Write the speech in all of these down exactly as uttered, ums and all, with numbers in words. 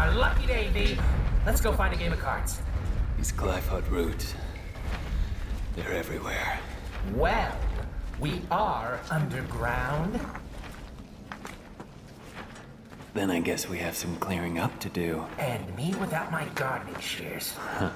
our lucky day, V. Let's go find a game of cards. These Glyphod roots. They're everywhere. Well, we are underground. Then I guess we have some clearing up to do. And me without my gardening shears. Huh.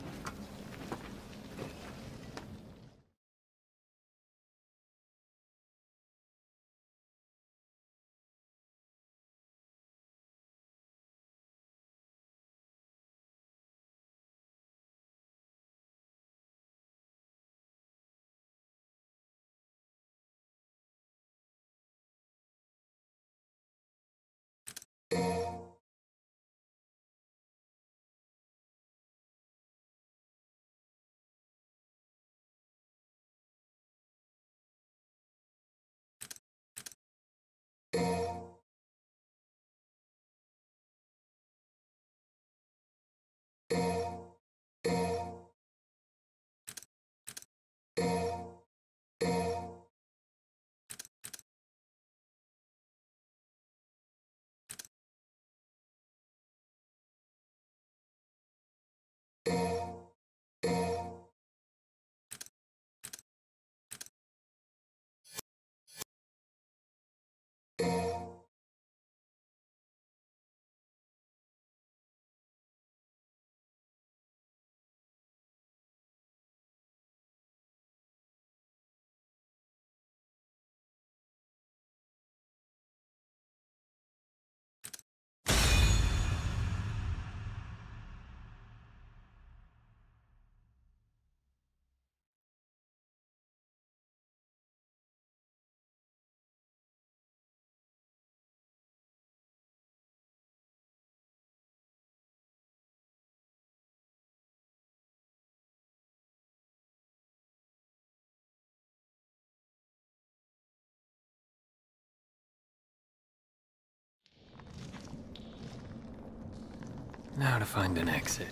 Now to find an exit.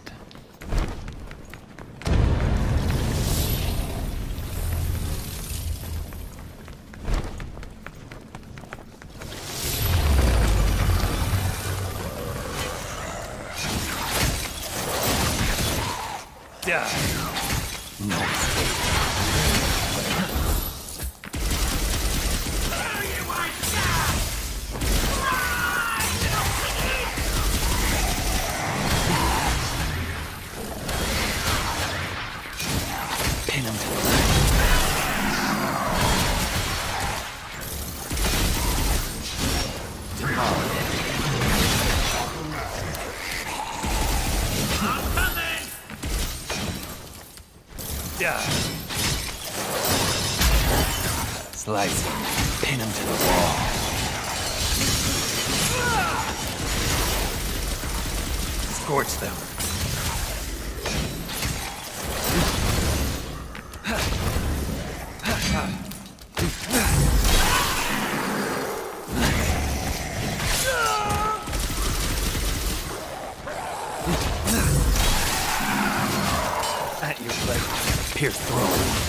Die. No escape. Pin him to the left. I'm coming! Yeah. Slice him. Pin him to the wall. Scorch them. At your pleasure. Pierce through.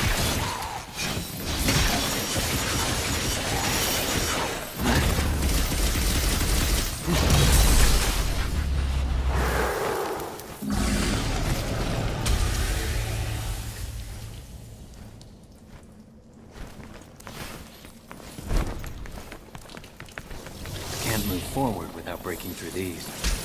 Can't move forward without breaking through these.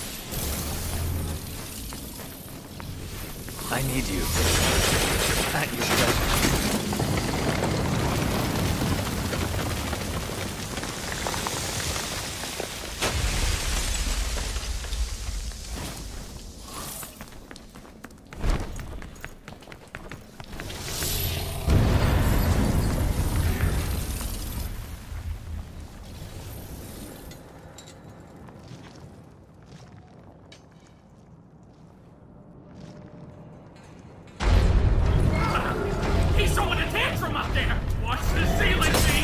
I need you. At your pleasure. He's throwing a tantrum up there! Watch the ceiling, V!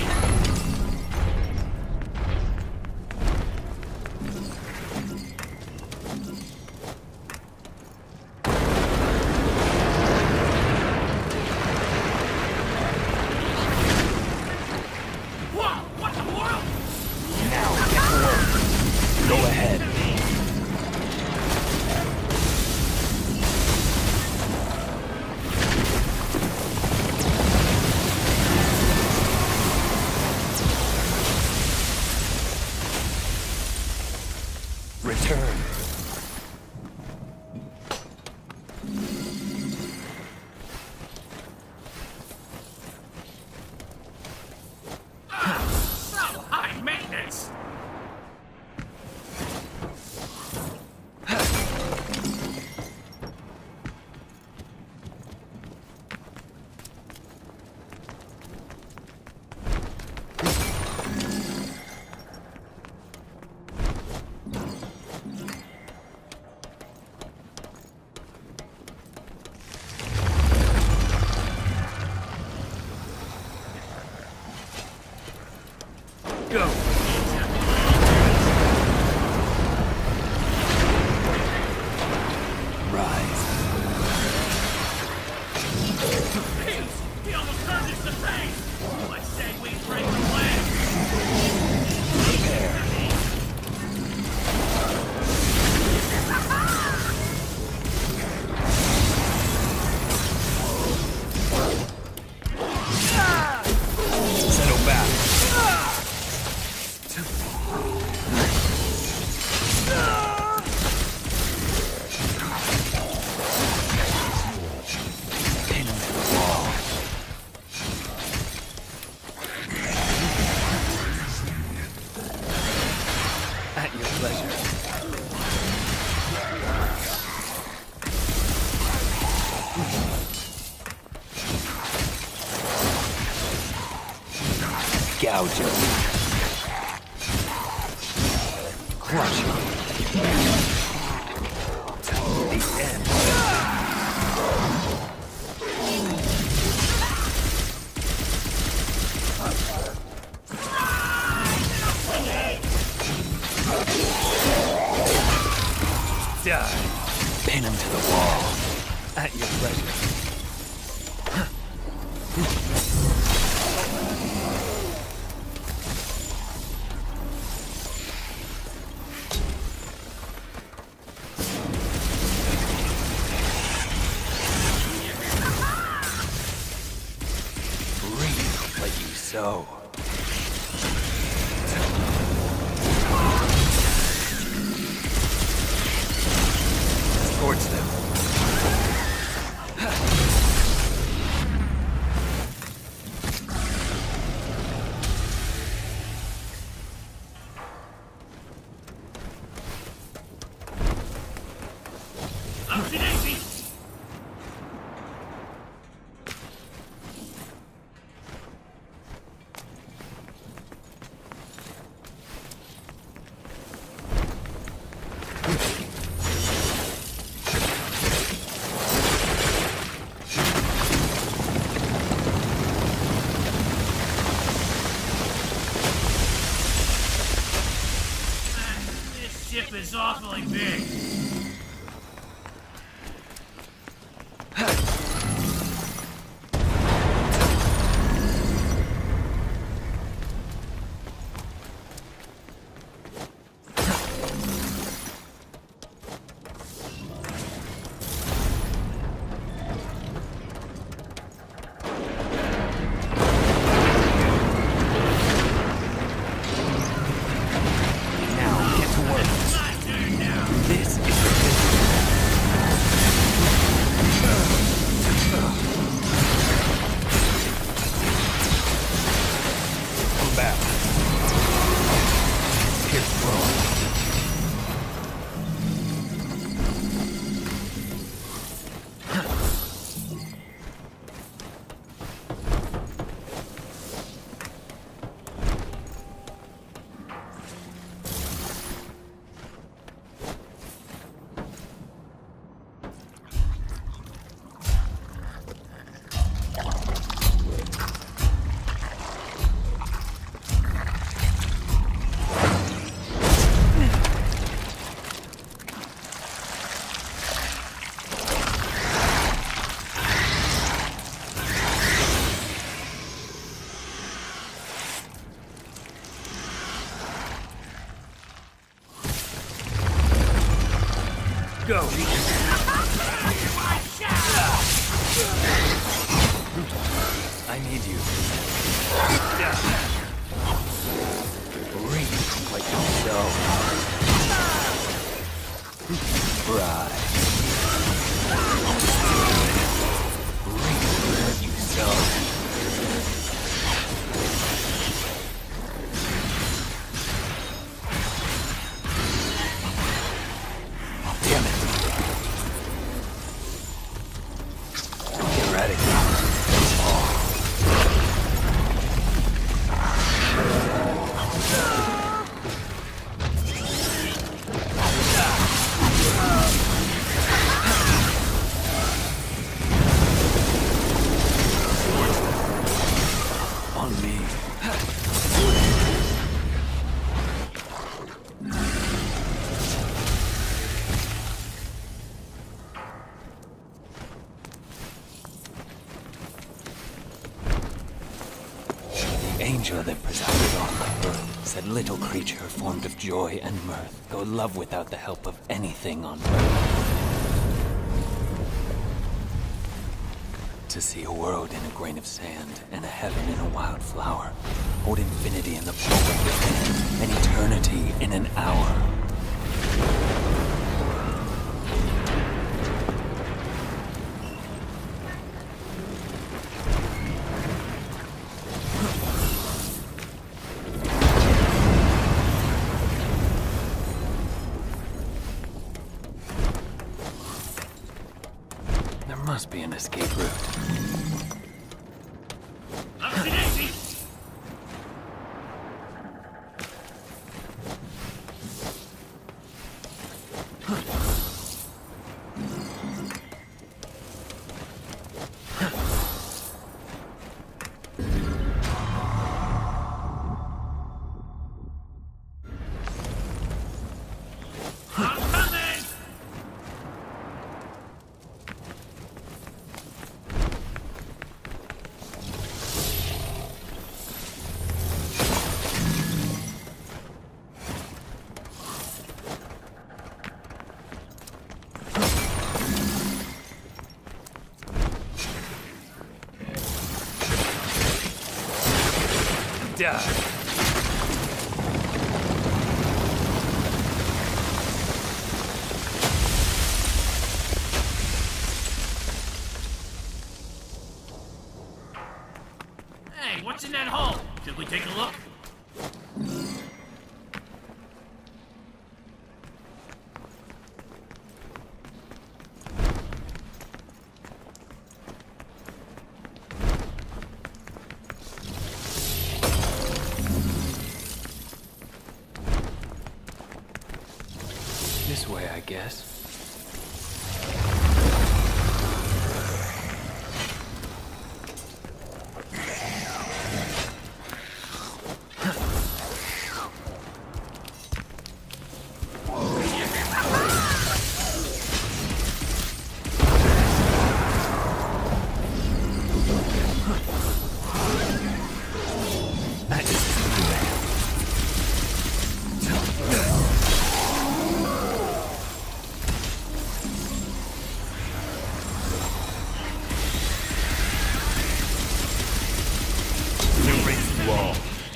Whoa! What the world? Now, get to work. Go ahead. turn. So high maintenance! Go! Rise. Peace! He almost turned us to pain! I say we break the leg! Settle back. Pin him to the wall. At your pleasure. Gouge him. Crush him. To the end. Die. Pin him to the wall. At your pleasure. Breathe like you sow. Towards them. Oopsie daisy! This ship is awfully big. Now get to work. My turn now! This is the business. Come back. Here's Throne. Go. I need you. Breathe like you know. Joshua that presided on the earth said, little creature formed of joy and mirth, go love without the help of anything on earth. To see a world in a grain of sand, and a heaven in a wild flower, hold infinity in the palm of your hand, and eternity in an hour. There must be an escape route. Upsy daisy! I'm coming! Die. Hey, what's in that hole? Should we take a look? This way, I guess. That just isn't too bad. Wall.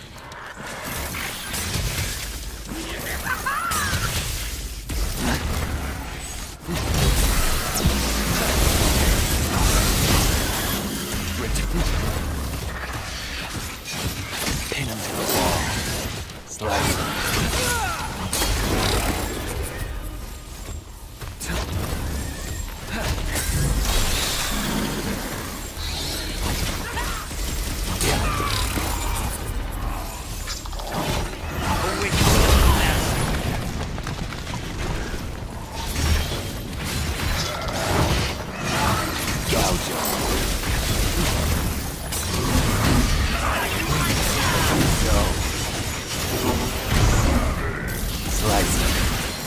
Pin him to the wall. Slice him. Slice him.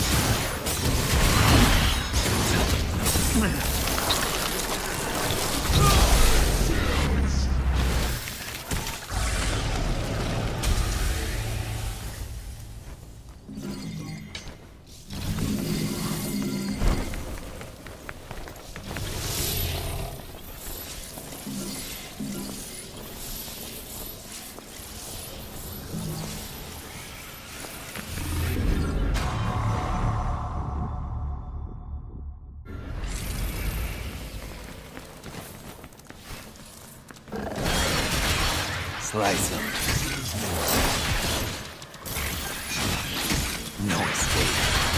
Slice him. No escape.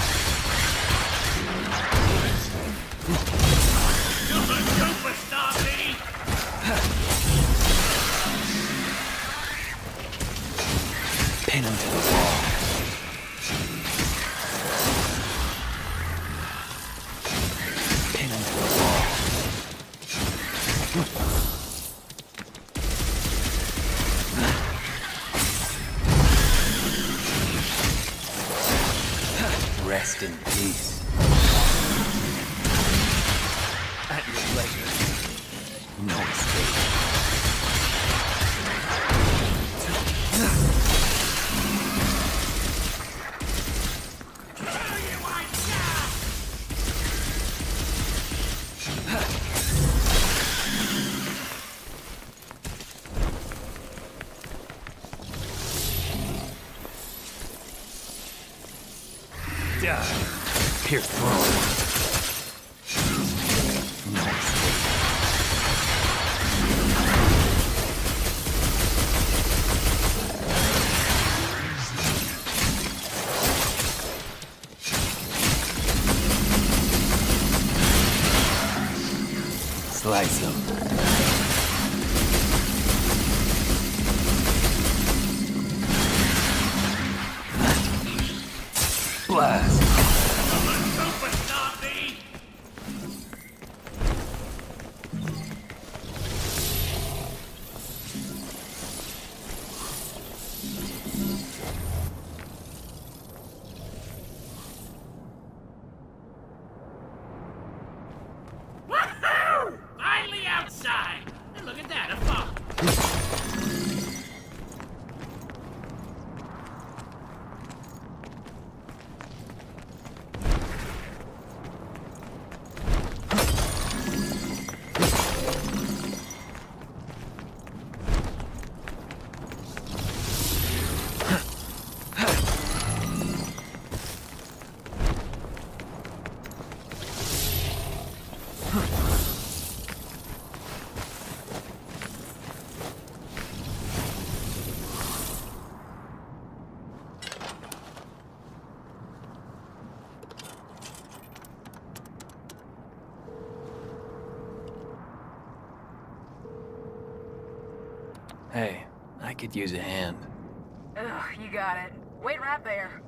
You're the superstar, baby! Pin him to the wall. Pin him to the wall. Rest in peace. At your pleasure. No escape. Pierce through. Slice him. Blast. Hey, I could use a hand. Ugh, you got it. Wait right there.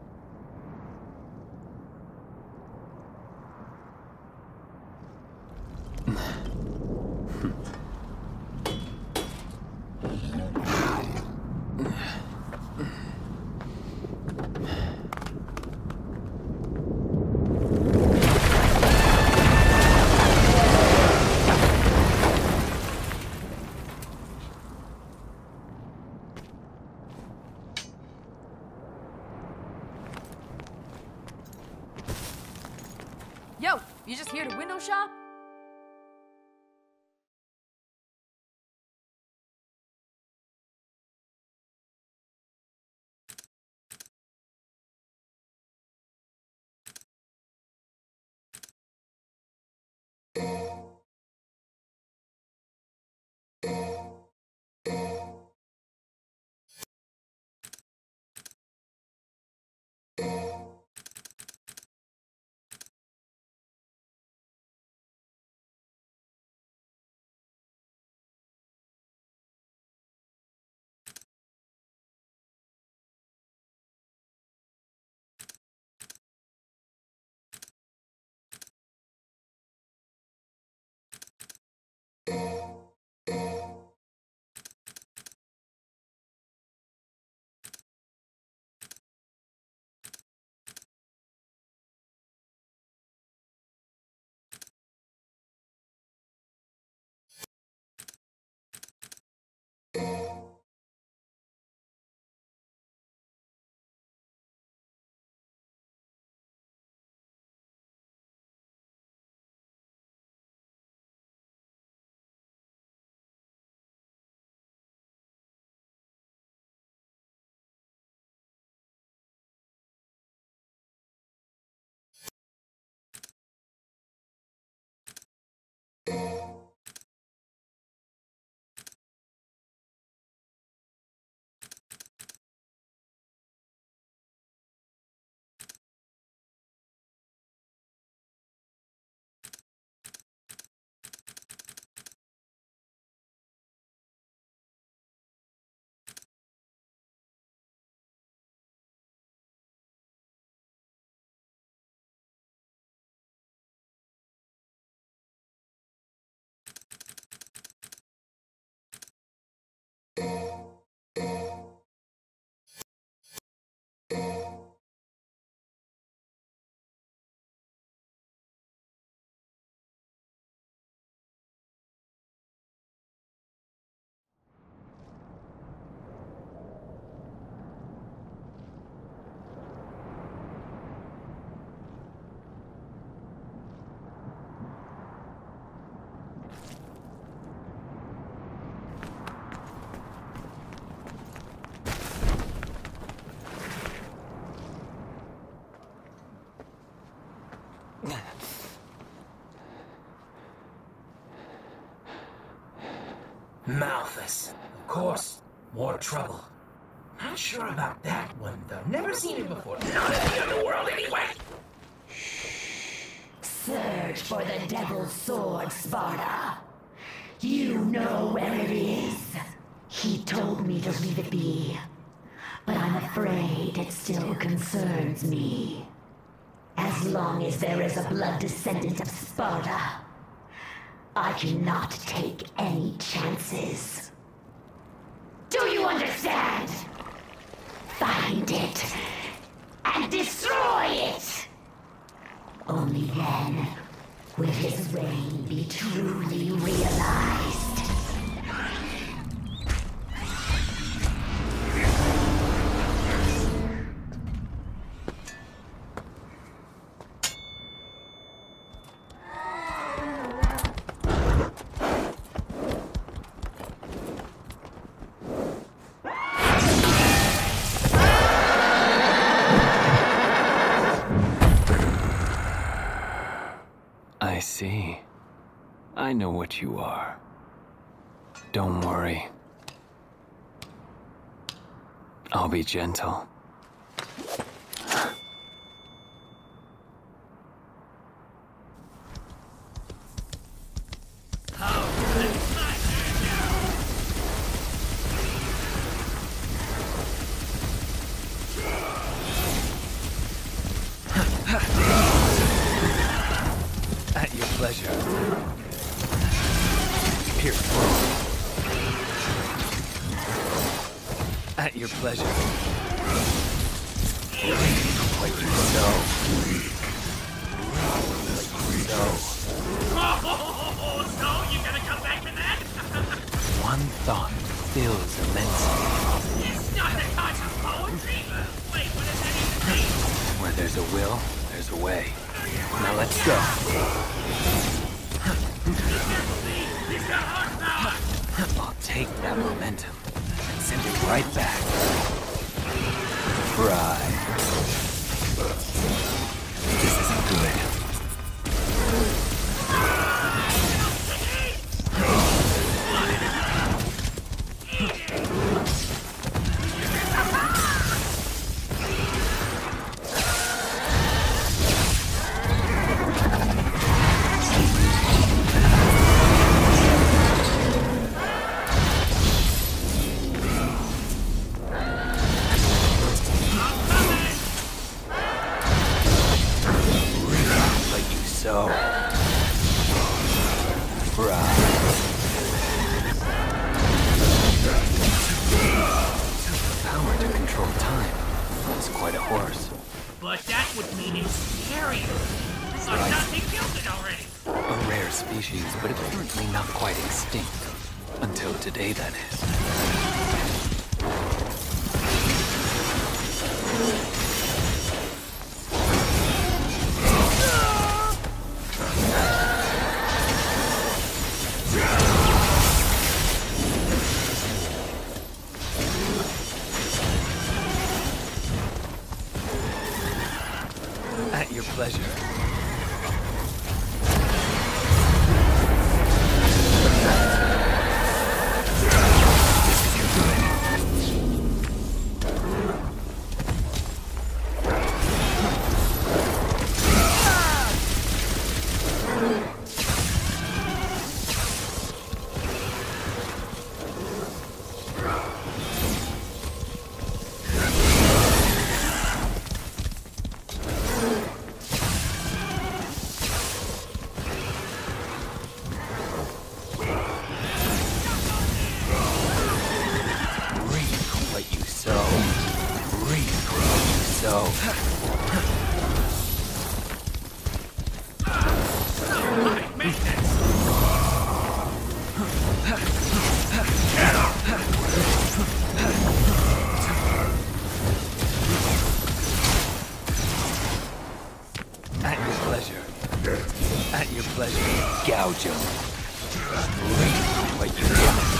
Yo, you just here to window shop? Malthus. Of course. More trouble. Not sure about that one, though. Never seen it before. Not in the underworld, anyway. Search for the Devil's Sword, Sparta. You know where it is. He told me to leave it be. But I'm afraid it still concerns me. As long as there is a blood descendant of Sparta, I cannot take any chances. Do you understand? Find it and destroy it! Only then will his reign be truly realized. I see. I know what you are. Don't worry. I'll be gentle. At your pleasure. Pierce through. At your pleasure. Like you so. So. Oh, so you gonna come back to that? One thought fills immensely. It's not the touch of poetry. Wait, what does that even mean? Where there's a will, there's a way. Now let's go. He's got horsepower. I'll take that momentum and send it right back. Right. This isn't good. So, right. The power to control time. That's quite a horse. But that would mean it's scarier. I thought they killed it already. A rare species, but apparently not quite extinct. Until today, that is. At your pleasure. So... At your pleasure. At your pleasure. Gouge him. Reap what you want.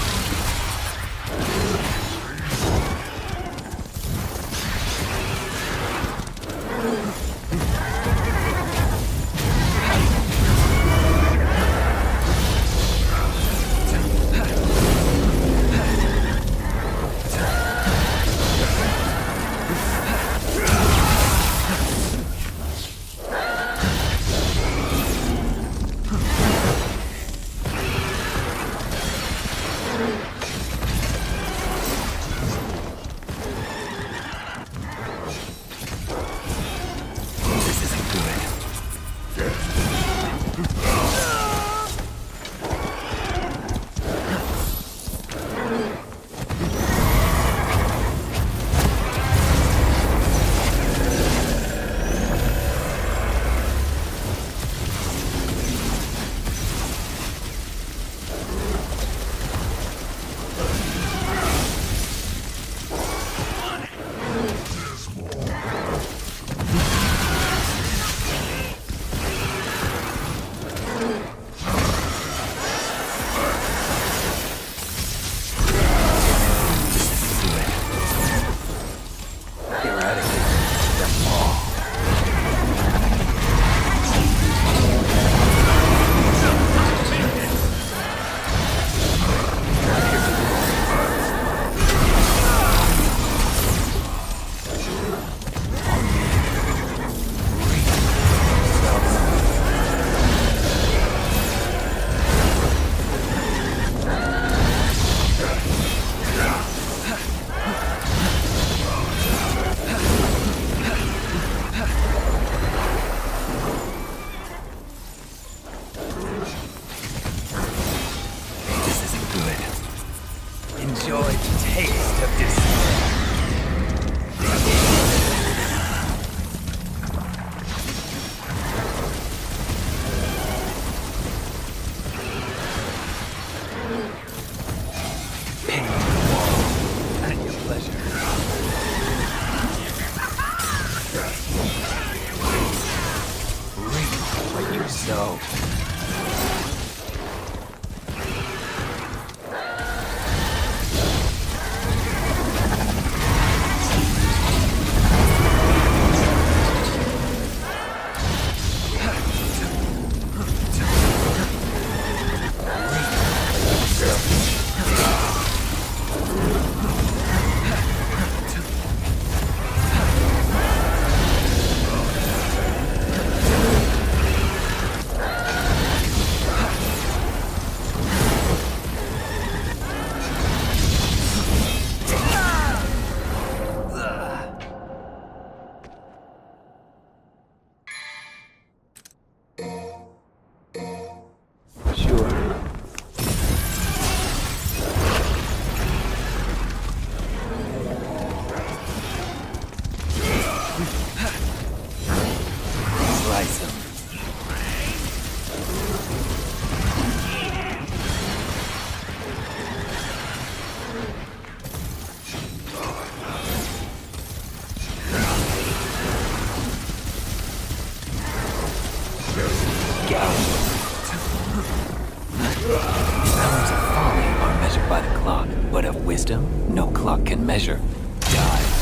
wisdom no clock can measure, dies.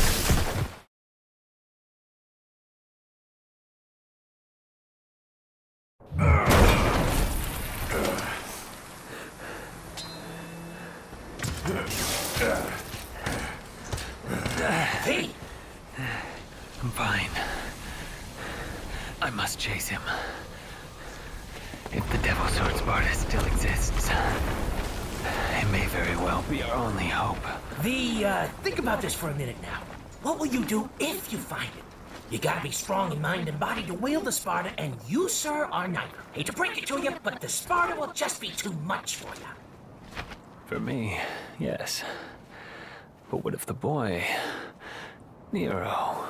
Hey! I'm fine. I must chase him. If the Devil Sword Sparta still exists, it may very well be our only hope. The, uh, think about this for a minute now. What will you do if you find it? You gotta be strong in mind and body to wield the Sparta, and you, sir, are neither. Hate to break it to you, but the Sparta will just be too much for you. For me, yes. But what if the boy, Nero?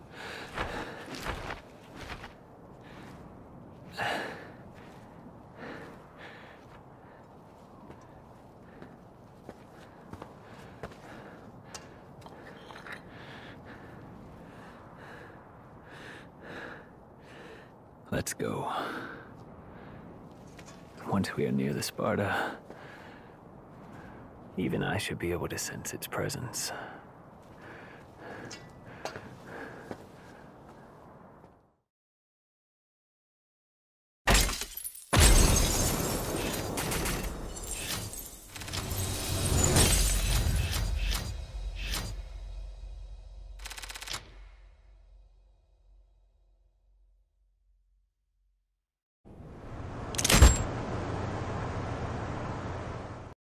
Let's go. Once we are near the Sparta, even I should be able to sense its presence.